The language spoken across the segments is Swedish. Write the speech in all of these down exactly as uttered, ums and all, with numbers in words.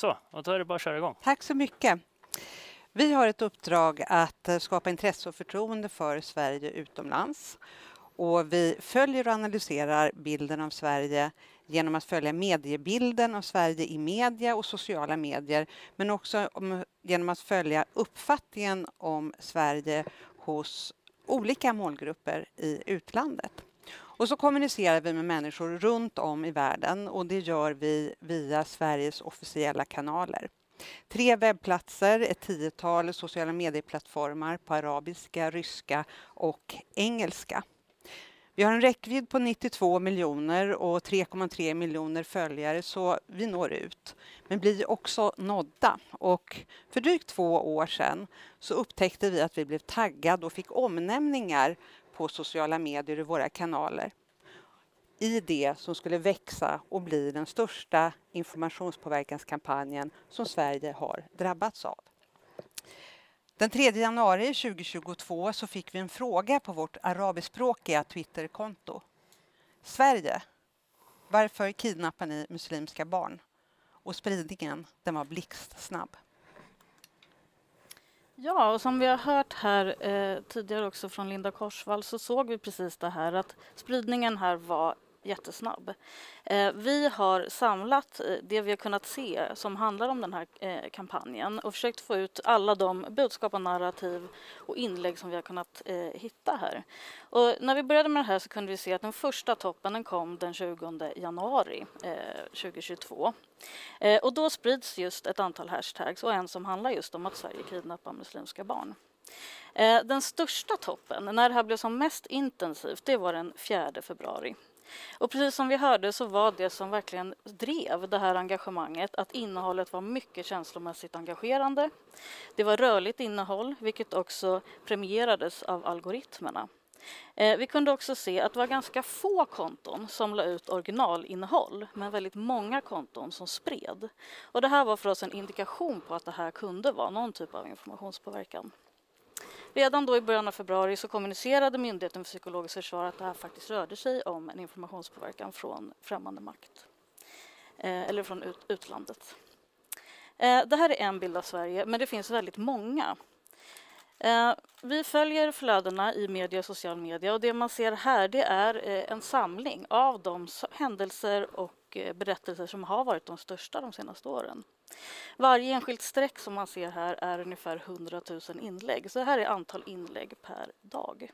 Så, och då är det bara att köra igång. Tack så mycket. Vi har ett uppdrag att skapa intresse och förtroende för Sverige utomlands. Och vi följer och analyserar bilden av Sverige genom att följa mediebilden av Sverige i media och sociala medier. Men också om, genom att följa uppfattningen om Sverige hos olika målgrupper i utlandet. Och så kommunicerar vi med människor runt om i världen och det gör vi via Sveriges officiella kanaler. Tre webbplatser, ett tiotal sociala medieplattformar på arabiska, ryska och engelska. Vi har en räckvidd på nittiotvå miljoner och tre komma tre miljoner följare så vi når ut. Men blir också nådda. Och för drygt två år sedan så upptäckte vi att vi blev taggade och fick omnämningar på sociala medier i våra kanaler. I det som skulle växa och bli den största informationspåverkanskampanjen som Sverige har drabbats av. Den tredje januari tjugohundratjugotvå så fick vi en fråga på vårt arabiskspråkiga Twitterkonto. Sverige, varför kidnappar ni muslimska barn? Och spridningen, den var blixtsnabb. Ja, och som vi har hört här eh, tidigare också från Linda Korsvall så såg vi precis det här att spridningen här var jättesnabb. Eh, vi har samlat eh, det vi har kunnat se som handlar om den här eh, kampanjen och försökt få ut alla de budskap och narrativ och inlägg som vi har kunnat eh, hitta här. Och när vi började med det här så kunde vi se att den första toppen den kom den tjugonde januari eh, tjugohundratjugotvå. Eh, och då sprids just ett antal hashtags och en som handlar just om att Sverige kidnappar muslimska barn. Eh, den största toppen, när det här blev som mest intensivt, det var den fjärde februari. Och precis som vi hörde så var det som verkligen drev det här engagemanget att innehållet var mycket känslomässigt engagerande. Det var rörligt innehåll, vilket också premierades av algoritmerna. Eh, vi kunde också se att det var ganska få konton som la ut originalinnehåll, men väldigt många konton som spred. Och det här var för oss en indikation på att det här kunde vara någon typ av informationspåverkan. Redan då i början av februari så kommunicerade Myndigheten för psykologiskt försvar att det här faktiskt rörde sig om en informationspåverkan från främmande makt. Eh, eller från ut utlandet. Eh, det här är en bild av Sverige, men det finns väldigt många. Eh, vi följer flödena i media och social media och det man ser här det är eh, en samling av de händelser och eh, berättelser som har varit de största de senaste åren. Varje enskilt streck som man ser här är ungefär hundratusen inlägg. Så här är antal inlägg per dag.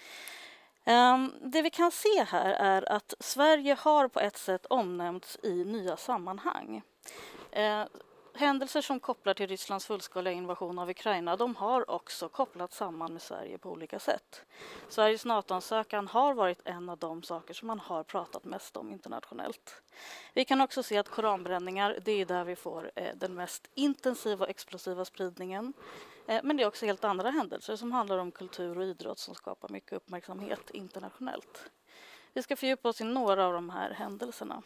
Um, det vi kan se här är att Sverige har på ett sätt omnämnts i nya sammanhang. Uh, händelser som kopplar till Rysslands fullskaliga invasion av Ukraina, de har också kopplats samman med Sverige på olika sätt. Sveriges NATO-ansökan har varit en av de saker som man har pratat mest om internationellt. Vi kan också se att koranbränningar, det är där vi får eh, den mest intensiva och explosiva spridningen. Eh, men det är också helt andra händelser som handlar om kultur och idrott som skapar mycket uppmärksamhet internationellt. Vi ska fördjupa oss i några av de här händelserna.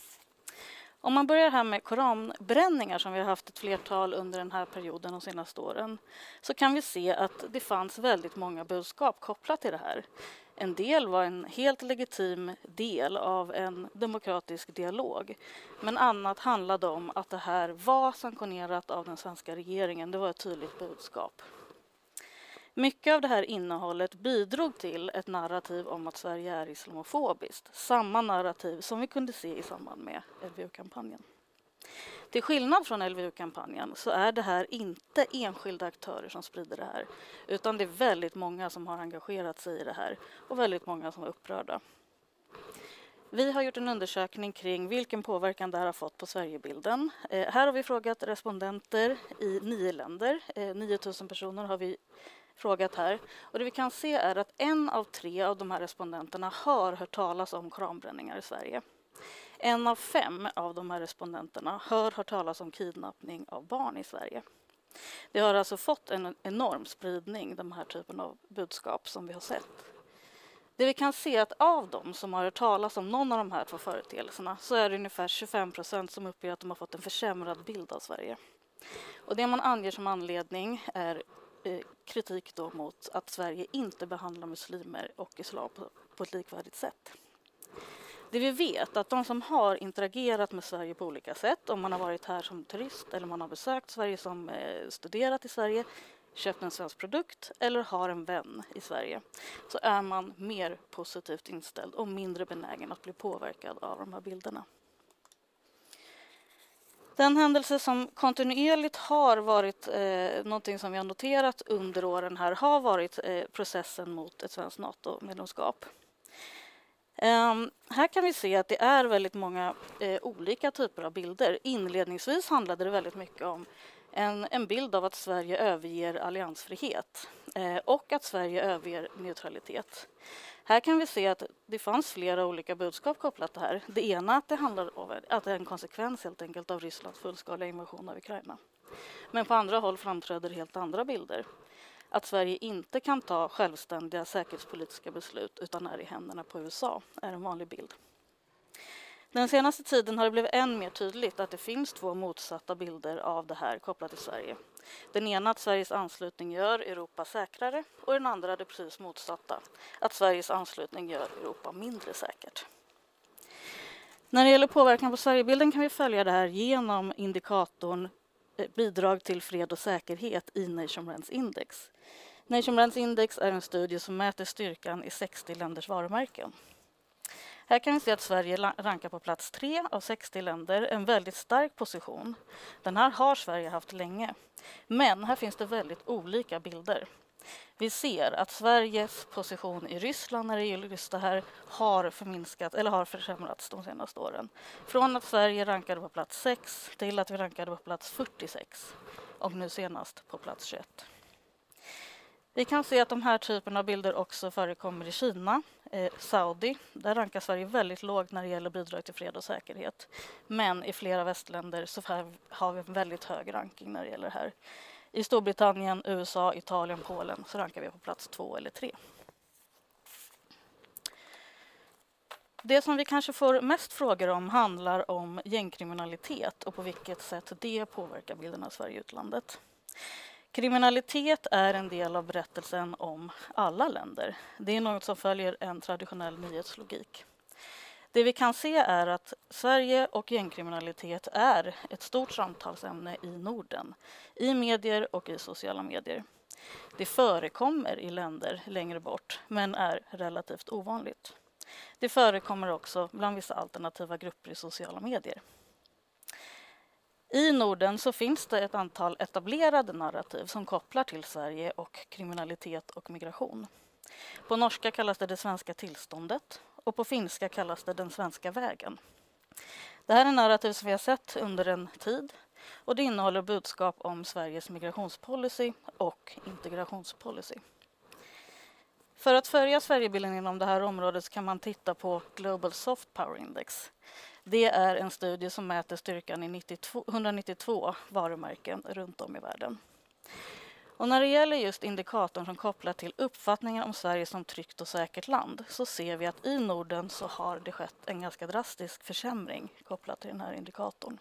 Om man börjar här med koranbränningar som vi har haft ett flertal under den här perioden de senaste åren så kan vi se att det fanns väldigt många budskap kopplat till det här. En del var en helt legitim del av en demokratisk dialog. Men annat handlade om att det här var sanktionerat av den svenska regeringen. Det var ett tydligt budskap. Mycket av det här innehållet bidrog till ett narrativ om att Sverige är islamofobiskt. Samma narrativ som vi kunde se i samband med L V U-kampanjen. Till skillnad från L V U-kampanjen så är det här inte enskilda aktörer som sprider det här. Utan det är väldigt många som har engagerat sig i det här och väldigt många som är upprörda. Vi har gjort en undersökning kring vilken påverkan det här har fått på Sverigebilden. Eh, här har vi frågat respondenter i nio länder. Eh, nio tusen personer har vi frågat här. Och det vi kan se är att en av tre av de här respondenterna har hört talas om koranbränningar i Sverige. En av fem av de här respondenterna har hört talas om kidnappning av barn i Sverige. Det har alltså fått en enorm spridning, de här typen av budskap som vi har sett. Det vi kan se är att av dem som har hört talas om någon av de här två företeelserna så är det ungefär tjugofem procent som uppger att de har fått en försämrad bild av Sverige. Och det man anger som anledning är eh, kritik då mot att Sverige inte behandlar muslimer och islam på, på ett likvärdigt sätt. Det vi vet är att de som har interagerat med Sverige på olika sätt, om man har varit här som turist eller man har besökt Sverige som eh, studerat i Sverige, köpt en svensk produkt eller har en vän i Sverige, så är man mer positivt inställd och mindre benägen att bli påverkad av de här bilderna. Den händelse som kontinuerligt har varit eh, någonting som vi har noterat under åren här har varit eh, processen mot ett svenskt NATO-medlemskap. Um, här kan vi se att det är väldigt många eh, olika typer av bilder. Inledningsvis handlade det väldigt mycket om en, en bild av att Sverige överger alliansfrihet eh, och att Sverige överger neutralitet. Här kan vi se att det fanns flera olika budskap kopplat till det här. Det ena att det handlar om att det är en konsekvens helt enkelt av Rysslands fullskaliga invasion av Ukraina. Men på andra håll framträder helt andra bilder. Att Sverige inte kan ta självständiga säkerhetspolitiska beslut utan är i händerna på U S A är en vanlig bild. Den senaste tiden har det blivit än mer tydligt att det finns två motsatta bilder av det här kopplat till Sverige. Den ena att Sveriges anslutning gör Europa säkrare och den andra det precis motsatta, att Sveriges anslutning gör Europa mindre säkert. När det gäller påverkan på Sverigebilden kan vi följa det här genom indikatorn bidrag till fred och säkerhet i Nation Brands Index. Nation Brands Index är en studie som mäter styrkan i sextio länders varumärken. Här kan vi se att Sverige rankar på plats tre av sextio länder, en väldigt stark position. Den här har Sverige haft länge. Men här finns det väldigt olika bilder. Vi ser att Sveriges position i Ryssland när det gäller just det här har förminskat eller har försämrats de senaste åren. Från att Sverige rankade på plats sex till att vi rankade på plats fyrtiosex och nu senast på plats tjugoett. Vi kan se att de här typerna av bilder också förekommer i Kina, eh, Saudi. Där rankar Sverige väldigt lågt när det gäller bidrag till fred och säkerhet. Men i flera västländer så har vi en väldigt hög ranking när det gäller det här. I Storbritannien, U S A, Italien, Polen så rankar vi på plats två eller tre. Det som vi kanske får mest frågor om handlar om gängkriminalitet och på vilket sätt det påverkar bilden av Sverige i utlandet. Kriminalitet är en del av berättelsen om alla länder. Det är något som följer en traditionell nyhetslogik. Det vi kan se är att Sverige och gängkriminalitet är ett stort samtalsämne i Norden, i medier och i sociala medier. Det förekommer i länder längre bort, men är relativt ovanligt. Det förekommer också bland vissa alternativa grupper i sociala medier. I Norden så finns det ett antal etablerade narrativ som kopplar till Sverige och kriminalitet och migration. På norska kallas det det svenska tillståndet och på finska kallas det den svenska vägen. Det här är narrativ som vi har sett under en tid och det innehåller budskap om Sveriges migrationspolicy och integrationspolicy. För att följa Sverigebilden inom det här området så kan man titta på Global Soft Power Index. Det är en studie som mäter styrkan i etthundranittiotvå varumärken runt om i världen. Och när det gäller just indikatorn som kopplar till uppfattningen om Sverige som tryggt och säkert land så ser vi att i Norden så har det skett en ganska drastisk försämring kopplat till den här indikatorn.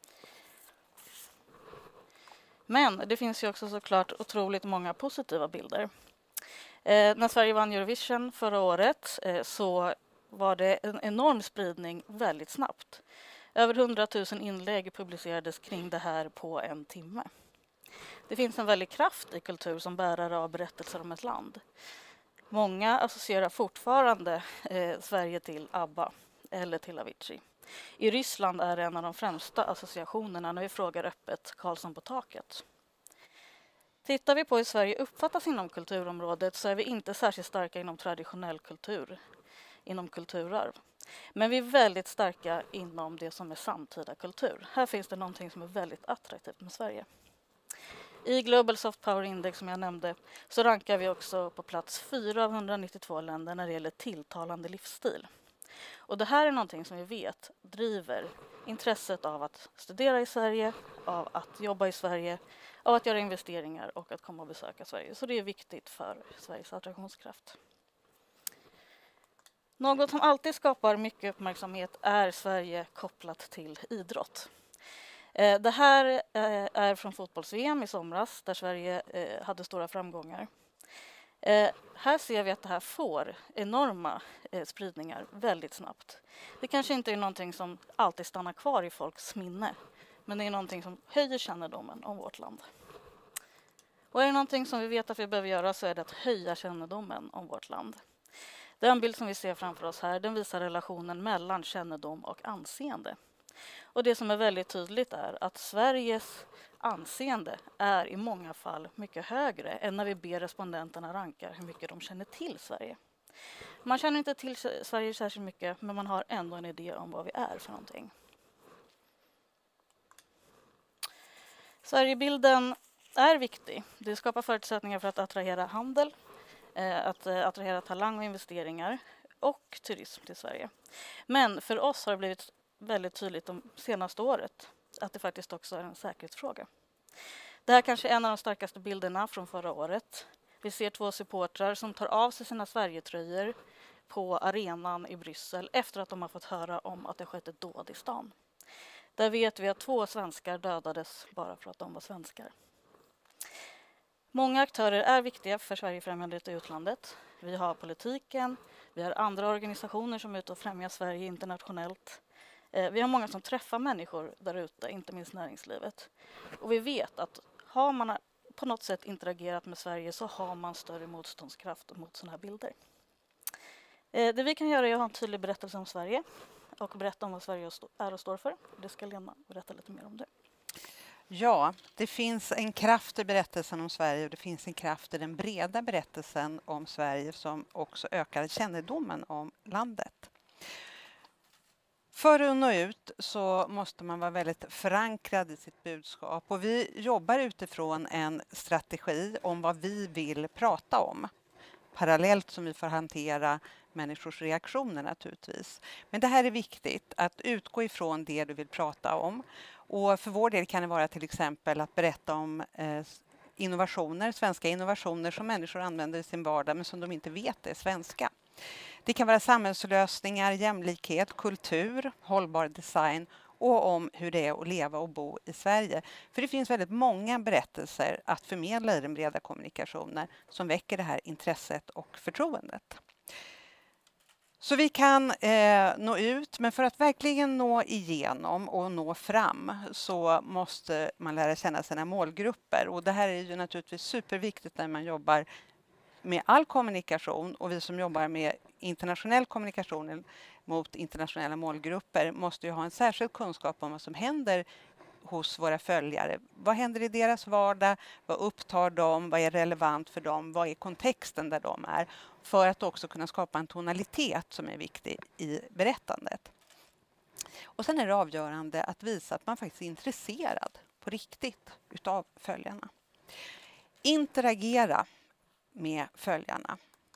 Men det finns ju också såklart otroligt många positiva bilder. Eh, när Sverige vann Eurovision förra året eh, så var det en enorm spridning väldigt snabbt. Över hundratusen inlägg publicerades kring det här på en timme. Det finns en väldig kraft i kultur som bärare av berättelser om ett land. Många associerar fortfarande eh, Sverige till ABBA eller till Avicii. I Ryssland är det en av de främsta associationerna när vi frågar öppet Karlsson på taket. Tittar vi på hur Sverige uppfattas inom kulturområdet så är vi inte särskilt starka inom traditionell kultur, inom kulturarv. Men vi är väldigt starka inom det som är samtida kultur. Här finns det någonting som är väldigt attraktivt med Sverige. I Global Soft Power Index som jag nämnde så rankar vi också på plats fyra av hundranittiotvå länder när det gäller tilltalande livsstil. Och det här är någonting som vi vet driver intresset av att studera i Sverige, av att jobba i Sverige, av att göra investeringar och att komma och besöka Sverige. Så det är viktigt för Sveriges attraktionskraft. Något som alltid skapar mycket uppmärksamhet är Sverige kopplat till idrott. Det här är från fotbolls-V M i somras där Sverige hade stora framgångar. Eh, här ser vi att det här får enorma eh, spridningar väldigt snabbt. Det kanske inte är någonting som alltid stannar kvar i folks minne, men det är någonting som höjer kännedomen om vårt land. Och är det någonting som vi vet att vi behöver göra så är det att höja kännedomen om vårt land. Den bild som vi ser framför oss här, den visar relationen mellan kännedom och anseende. Och det som är väldigt tydligt är att Sveriges anseende är i många fall mycket högre än när vi ber respondenterna ranka hur mycket de känner till Sverige. Man känner inte till Sverige särskilt mycket, men man har ändå en idé om vad vi är för någonting. Sverigebilden är viktig. Det skapar förutsättningar för att attrahera handel, att attrahera talang och investeringar och turism till Sverige. Men för oss har det blivit väldigt tydligt de senaste året att det faktiskt också är en säkerhetsfråga. Det här kanske är en av de starkaste bilderna från förra året. Vi ser två supportrar som tar av sig sina Sverigetröjor på arenan i Bryssel efter att de har fått höra om att det skett ett dåd i stan. Där vet vi att två svenskar dödades bara för att de var svenskar. Många aktörer är viktiga för Sverigefrämjandet i utlandet. Vi har politiken, vi har andra organisationer som är ute och främjar Sverige internationellt. Vi har många som träffar människor där ute, inte minst näringslivet. Och vi vet att har man på något sätt interagerat med Sverige så har man större motståndskraft mot sådana här bilder. Det vi kan göra är att ha en tydlig berättelse om Sverige och berätta om vad Sverige är och står för. Det ska Lena berätta lite mer om det. Ja, det finns en kraft i berättelsen om Sverige och det finns en kraft i den breda berättelsen om Sverige som också ökar kännedomen om landet. För att nå ut så måste man vara väldigt förankrad i sitt budskap och vi jobbar utifrån en strategi om vad vi vill prata om. Parallellt som vi får hantera människors reaktioner naturligtvis. Men det här är viktigt att utgå ifrån det du vill prata om. Och för vår del kan det vara till exempel att berätta om eh, innovationer, svenska innovationer som människor använder i sin vardag men som de inte vet är svenska. Det kan vara samhällslösningar, jämlikhet, kultur, hållbar design och om hur det är att leva och bo i Sverige. För det finns väldigt många berättelser att förmedla i den breda kommunikationen som väcker det här intresset och förtroendet. Så vi kan eh, nå ut, men för att verkligen nå igenom och nå fram så måste man lära känna sina målgrupper. Och det här är ju naturligtvis superviktigt när man jobbar med all kommunikation och vi som jobbar med internationell kommunikation mot internationella målgrupper måste ju ha en särskild kunskap om vad som händer hos våra följare. Vad händer i deras vardag? Vad upptar dem? Vad är relevant för dem? Vad är kontexten där de är? För att också kunna skapa en tonalitet som är viktig i berättandet. Och sen är det avgörande att visa att man faktiskt är intresserad på riktigt utav följarna. Interagera med följarna.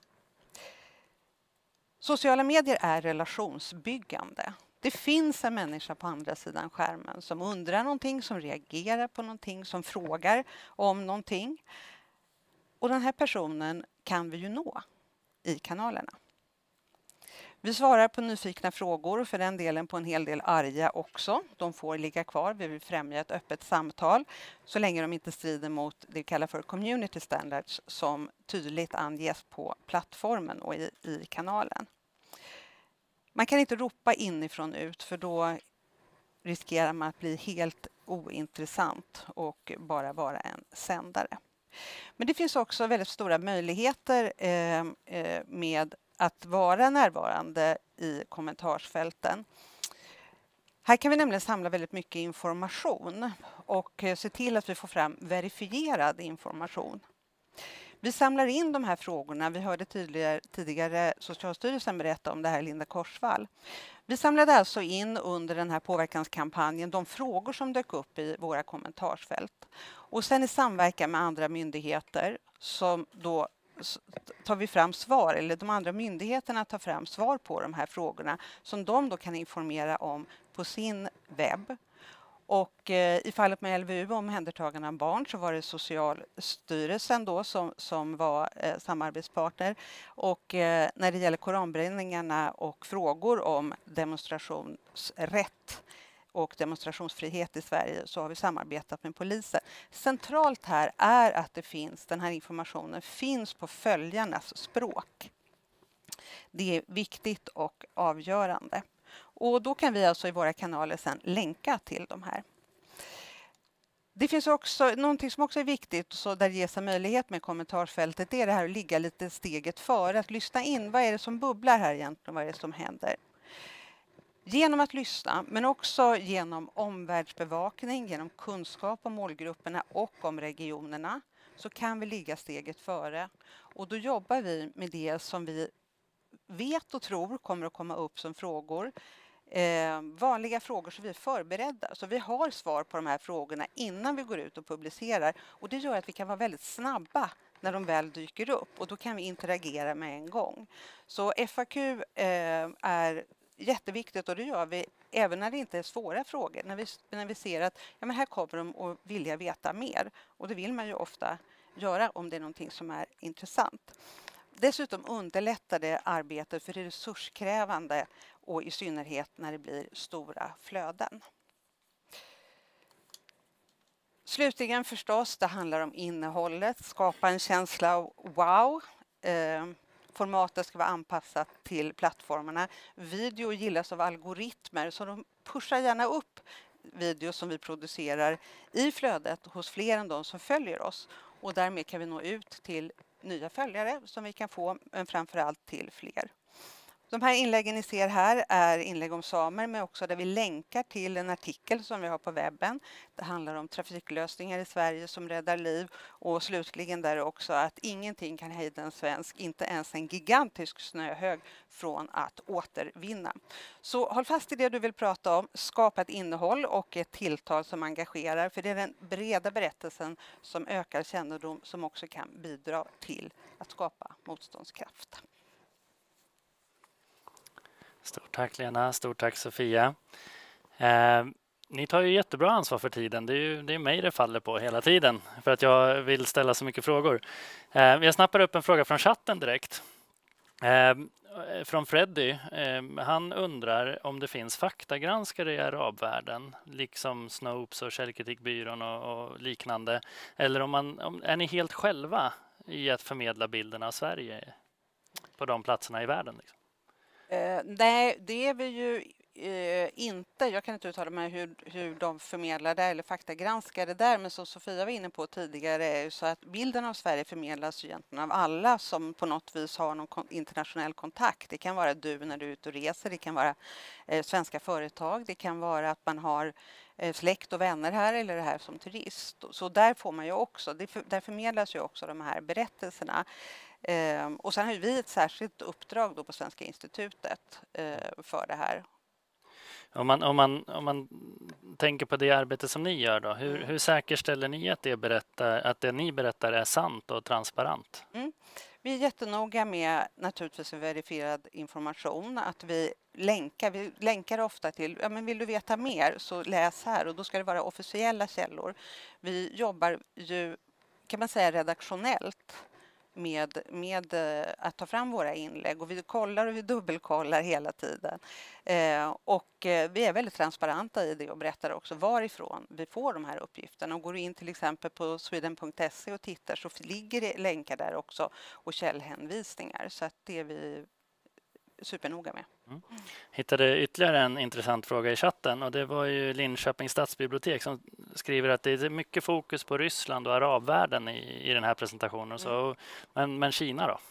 Sociala medier är relationsbyggande. Det finns en människa på andra sidan skärmen som undrar någonting, som reagerar på någonting, som frågar om någonting. Och den här personen kan vi ju nå i kanalerna. Vi svarar på nyfikna frågor och för den delen på en hel del arga också. De får ligga kvar. Vi vill främja ett öppet samtal så länge de inte strider mot det vi kallar för community standards som tydligt anges på plattformen och i, i kanalen. Man kan inte ropa inifrån ut för då riskerar man att bli helt ointressant och bara vara en sändare. Men det finns också väldigt stora möjligheter eh, eh, med att vara närvarande i kommentarsfälten. Här kan vi nämligen samla väldigt mycket information och eh, se till att vi får fram verifierad information. Vi samlar in de här frågorna. Vi hörde tidigare, tidigare Socialstyrelsen berätta om det här, Linda Korsvall. Vi samlade alltså in under den här påverkanskampanjen de frågor som dök upp i våra kommentarsfält. Och sen i samverkan med andra myndigheter som då tar vi fram svar, eller de andra myndigheterna tar fram svar på de här frågorna som de då kan informera om på sin webb. Och eh, i fallet med L V U, omhändertagande av barn, så var det Socialstyrelsen då som, som var eh, samarbetspartner. Och eh, när det gäller koranbränningarna och frågor om demonstrationsrätt och demonstrationsfrihet i Sverige så har vi samarbetat med polisen. Centralt här är att det finns, den här informationen finns på följarnas språk. Det är viktigt och avgörande. Och då kan vi alltså i våra kanaler sedan länka till de här. Det finns också någonting som också är viktigt, så där det ges en möjlighet med kommentarsfältet, det är det här att ligga lite steget före, att lyssna in. Vad är det som bubblar här egentligen? Vad är det som händer? Genom att lyssna, men också genom omvärldsbevakning, genom kunskap om målgrupperna och om regionerna, så kan vi ligga steget före. Och då jobbar vi med det som vi vet och tror kommer att komma upp som frågor. Eh, vanliga frågor, så vi är förberedda. Så vi har svar på de här frågorna innan vi går ut och publicerar. Och det gör att vi kan vara väldigt snabba när de väl dyker upp. Och då kan vi interagera med en gång. Så F A Q eh, är jätteviktigt, och det gör vi även när det inte är svåra frågor. När vi, när vi ser att ja, men här kommer de att vilja veta mer. Och det vill man ju ofta göra om det är någonting som är intressant. Dessutom underlättar det arbetet, för det är resurskrävande, och i synnerhet när det blir stora flöden. Slutligen förstås, det handlar om innehållet. Skapa en känsla av wow. Eh, formatet ska vara anpassat till plattformarna. Video gillas av algoritmer, så de pushar gärna upp video som vi producerar i flödet hos fler än de som följer oss. Och därmed kan vi nå ut till nya följare som vi kan få, men framförallt till fler. De här inläggen ni ser här är inlägg om samer, men också där vi länkar till en artikel som vi har på webben. Det handlar om trafiklösningar i Sverige som räddar liv, och slutligen där också att ingenting kan hejda en svensk, inte ens en gigantisk snöhög, från att återvinna. Så håll fast i det du vill prata om, skapa ett innehåll och ett tilltal som engagerar, för det är den breda berättelsen som ökar kännedom, som också kan bidra till att skapa motståndskraft. Stort tack Lena, stort tack Sofia. Eh, ni tar ju jättebra ansvar för tiden. Det är ju det är mig det faller på hela tiden, för att jag vill ställa så mycket frågor. Eh, jag snappar upp en fråga från chatten direkt. Eh, från Freddy. Eh, han undrar om det finns faktagranskare i arabvärlden, liksom Snopes och Källkritikbyrån och, och liknande. Eller om man, om, är ni helt själva i att förmedla bilden av Sverige på de platserna i världen? Liksom? Uh, nej, det är vi ju uh, inte. Jag kan inte uttala mig hur, hur de förmedlar det eller faktagranskar det där, men som Sofia var inne på tidigare är ju så att bilden av Sverige förmedlas egentligen av alla som på något vis har någon kon- internationell kontakt. Det kan vara du när du är ute och reser, det kan vara uh, svenska företag, det kan vara att man har uh, släkt och vänner här eller det här som turist. Så där får man ju också, det för, där förmedlas ju också de här berättelserna. Eh, och sen har vi ett särskilt uppdrag då på Svenska institutet eh, för det här. Om man, om, man, om man tänker på det arbete som ni gör då, hur, Mm. hur säkerställer ni att det, berättar, att det ni berättar är sant och transparent? Mm. Vi är jättenoga med naturligtvis en verifierad information, att vi länkar, vi länkar ofta till, ja men vill du veta mer så läs här, och då ska det vara officiella källor. Vi jobbar ju, kan man säga, redaktionellt med, med att ta fram våra inlägg, och vi kollar och vi dubbelkollar hela tiden. Eh, och eh, vi är väldigt transparenta i det och berättar också varifrån vi får de här uppgifterna. Och går du in till exempel på sweden punkt se och tittar, så ligger det länkar där också och källhänvisningar, så att det är vi supernoga med. Mm. Hittade ytterligare en intressant fråga i chatten, och det var ju Linköpings stadsbibliotek som skriver att det är mycket fokus på Ryssland och arabvärlden i, i den här presentationen. Så, Mm. men, men Kina då?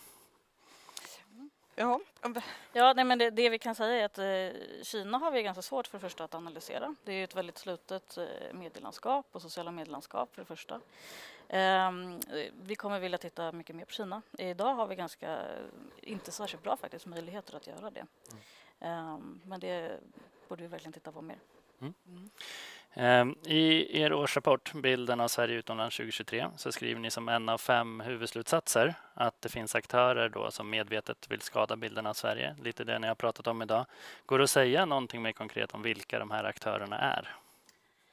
Ja, Ja, nej, men det, det vi kan säga är att eh, Kina har vi ganska svårt för det första att analysera. Det är ju ett väldigt slutet eh, medielandskap och sociala medielandskap för det första. Um, vi kommer vilja titta mycket mer på Kina. Idag har vi ganska, inte särskilt bra faktiskt, möjligheter att göra det. Mm. Um, men det borde vi verkligen titta på mer. Mm. Mm. Um, I er årsrapport, Bilden av Sverige utomlands tjugo tjugotre, så skriver ni som en av fem huvudslutsatser att det finns aktörer då som medvetet vill skada bilden av Sverige. Lite det ni har pratat om idag. Går det att säga någonting mer konkret om vilka de här aktörerna är?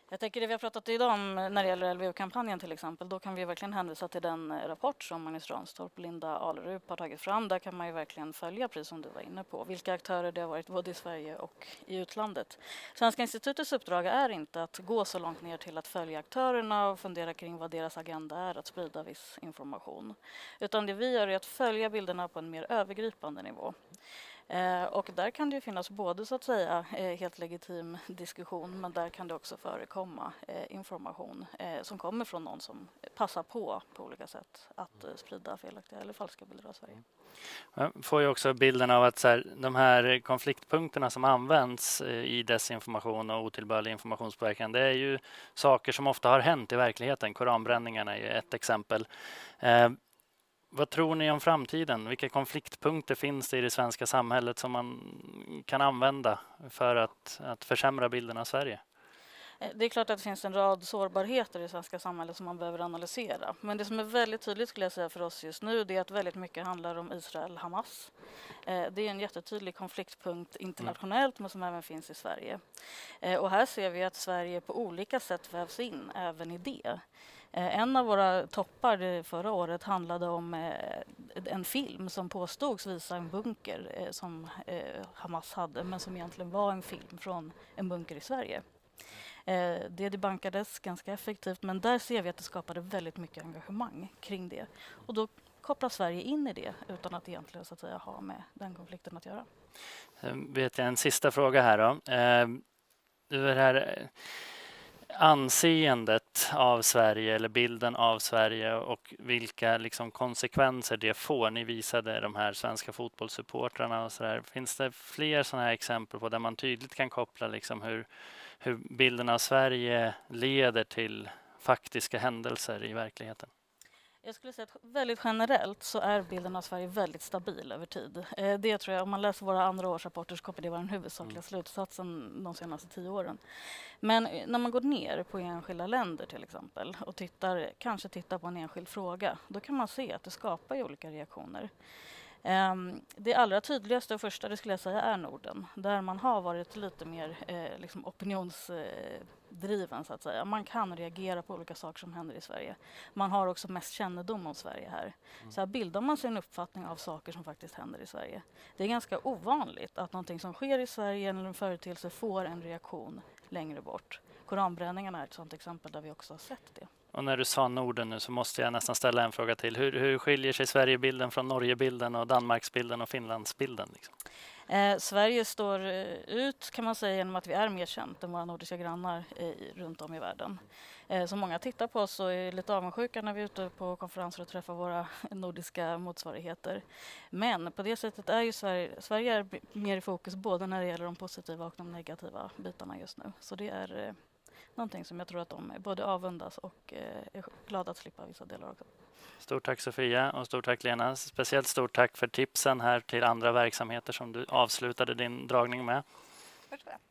Jag tänker det vi har pratat idag om när det gäller L V U-kampanjen till exempel, då kan vi verkligen hänvisa till den rapport som Magnus Ranstorp och Linda Alerup har tagit fram. Där kan man ju verkligen följa, precis som du var inne på, vilka aktörer det har varit både i Sverige och i utlandet. Svenska institutets uppdrag är inte att gå så långt ner till att följa aktörerna och fundera kring vad deras agenda är att sprida viss information. Utan det vi gör är att följa bilderna på en mer övergripande nivå. Eh, och där kan det finnas både så att säga eh, helt legitim diskussion, men där kan det också förekomma eh, information eh, som kommer från någon som passar på på olika sätt att eh, sprida felaktiga eller falska bilder av Sverige. Jag får ju också bilden av att så här, de här konfliktpunkterna som används eh, i desinformation och otillbörlig informationspåverkan, det är ju saker som ofta har hänt i verkligheten. Koranbränningarna är ett exempel. Eh, Vad tror ni om framtiden? Vilka konfliktpunkter finns det i det svenska samhället som man kan använda för att, att försämra bilden av Sverige? Det är klart att det finns en rad sårbarheter i det svenska samhället som man behöver analysera. Men det som är väldigt tydligt skulle jag säga för oss just nu, det är att väldigt mycket handlar om Israel-Hamas. Det är en jättetydlig konfliktpunkt internationellt, men som även finns i Sverige. Och här ser vi att Sverige på olika sätt vävs in även i det. En av våra toppar förra året handlade om en film som påstods visa en bunker som Hamas hade, men som egentligen var en film från en bunker i Sverige. Det debankades ganska effektivt, men där ser vi att det skapade väldigt mycket engagemang kring det. Och då kopplar Sverige in i det utan att egentligen så att säga ha med den konflikten att göra. Vet jag en sista fråga här då. Det här anseendet av Sverige eller bilden av Sverige och vilka liksom konsekvenser det får. Ni visade de här svenska fotbollssupportrarna och så där. Finns det fler sådana här exempel på där man tydligt kan koppla liksom hur, hur bilden av Sverige leder till faktiska händelser i verkligheten? Jag skulle säga att väldigt generellt så är bilden av Sverige väldigt stabil över tid. Det tror jag, om man läser våra andra årsrapporter så kommer det vara den huvudsakliga slutsatsen de senaste tio åren. Men när man går ner på enskilda länder till exempel och tittar, kanske tittar på en enskild fråga, då kan man se att det skapar ju olika reaktioner. Det allra tydligaste och första det skulle jag säga är Norden, där man har varit lite mer eh, liksom opinionsdriven så att säga. Man kan reagera på olika saker som händer i Sverige. Man har också mest kännedom om Sverige här. Mm. Så här bildar man sig en uppfattning av saker som faktiskt händer i Sverige. Det är ganska ovanligt att någonting som sker i Sverige eller en företeelse får en reaktion längre bort. Koranbränningarna är ett sådant exempel där vi också har sett det. Och när du sa Norden nu så måste jag nästan ställa en fråga till. Hur, hur skiljer sig Sverigebilden från Norgebilden och Danmarksbilden och Finlandsbilden? Liksom? Eh, Sverige står eh, ut kan man säga genom att vi är mer känt än våra nordiska grannar eh, runt om i världen. Eh, så många tittar på oss och är lite avundsjuka när vi är ute på konferenser och träffar våra nordiska motsvarigheter. Men på det sättet är ju Sverige, Sverige är mer i fokus både när det gäller de positiva och de negativa bitarna just nu. Så det är eh, någonting som jag tror att de både avundas och eh, är glada att slippa vissa delar också. Stort tack Sofia och stort tack Lena. Speciellt stort tack för tipsen här till andra verksamheter som du avslutade din dragning med. Varsågoda.